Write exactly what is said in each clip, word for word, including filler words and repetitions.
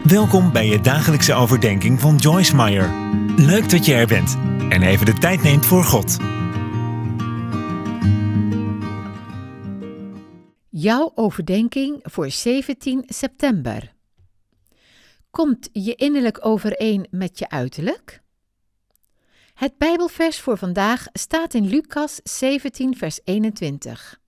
Welkom bij je dagelijkse overdenking van Joyce Meyer. Leuk dat je er bent en even de tijd neemt voor God. Jouw overdenking voor zeventien september. Komt je innerlijk overeen met je uiterlijk? Het Bijbelvers voor vandaag staat in Lucas zeventien vers eenentwintig.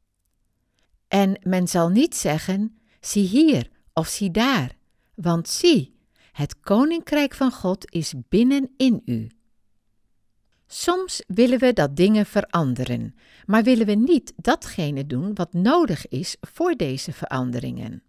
En men zal niet zeggen, zie hier of zie daar, want zie, het koninkrijk van God is binnenin u. Soms willen we dat dingen veranderen, maar willen we niet datgene doen wat nodig is voor deze veranderingen.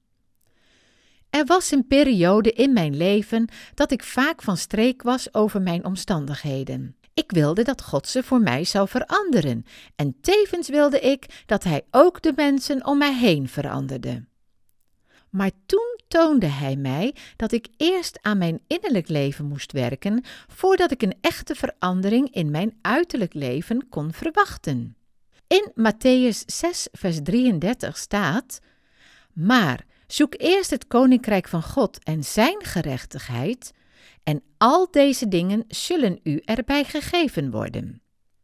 Er was een periode in mijn leven dat ik vaak van streek was over mijn omstandigheden. Ik wilde dat God ze voor mij zou veranderen en tevens wilde ik dat Hij ook de mensen om mij heen veranderde. Maar toen toonde Hij mij dat ik eerst aan mijn innerlijk leven moest werken voordat ik een echte verandering in mijn uiterlijk leven kon verwachten. In Mattheüs zes vers drieëndertig staat, maar zoek eerst het koninkrijk van God en zijn gerechtigheid, en al deze dingen zullen u erbij gegeven worden.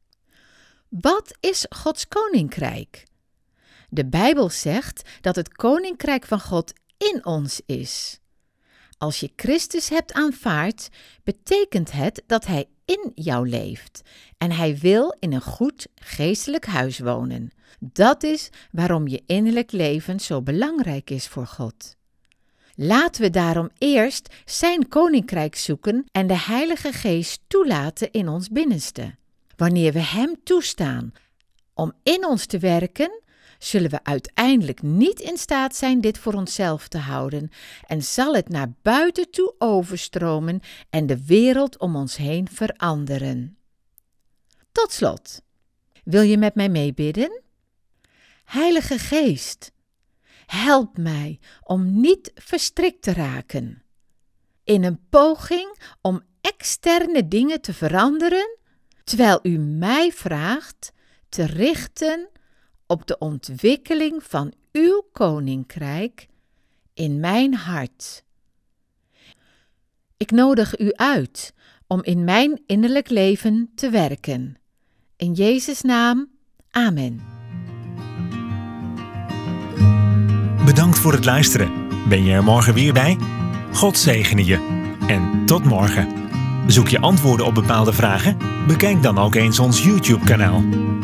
Wat is Gods koninkrijk? De Bijbel zegt dat het koninkrijk van God in ons is. Als je Christus hebt aanvaard, betekent het dat Hij in jou leeft en Hij wil in een goed geestelijk huis wonen. Dat is waarom je innerlijk leven zo belangrijk is voor God. Laten we daarom eerst zijn koninkrijk zoeken en de Heilige Geest toelaten in ons binnenste. Wanneer we Hem toestaan om in ons te werken, zullen we uiteindelijk niet in staat zijn dit voor onszelf te houden en zal het naar buiten toe overstromen en de wereld om ons heen veranderen. Tot slot, wil je met mij meebidden? Heilige Geest, help mij om niet verstrikt te raken in een poging om externe dingen te veranderen, terwijl U mij vraagt te richten op de ontwikkeling van Uw koninkrijk in mijn hart. Ik nodig U uit om in mijn innerlijk leven te werken. In Jezus' naam, amen. Bedankt voor het luisteren. Ben je er morgen weer bij? God zegene je. En tot morgen. Zoek je antwoorden op bepaalde vragen? Bekijk dan ook eens ons YouTube-kanaal.